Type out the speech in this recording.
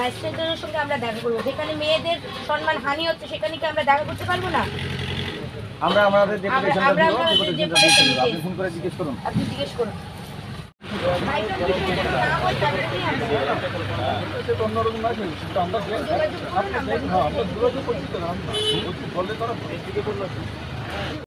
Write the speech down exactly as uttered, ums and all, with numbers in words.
ম্যাজিস্ট্রেটের সঙ্গে আমরা দেখা করবো। যেখানে মেয়েদের সম্মান হানি হচ্ছে সেখানে কি আমরা দেখা করতে পারবো না? আমরা আমাদের ডেপুটেশনটা আমরা দিব, আমাদের ডেপুটেশনটা ডেপুটেশন দিয়ে দেব। আপনি দিতে- ফোন করে জিজ্ঞেস করুন। আপনি জিজ্ঞেস করুন। ভাইটার বিষয়ে যদি না হয় তাহলে কি আমরা সেটা অন্যরকম আছে, সেটা আমরা যোগাযোগ করুন, আমরা হ্যাঁ আমরা যোগাযোগ করছি তো, আমরা বলছি বললে তারা ভয় থেকে করলো।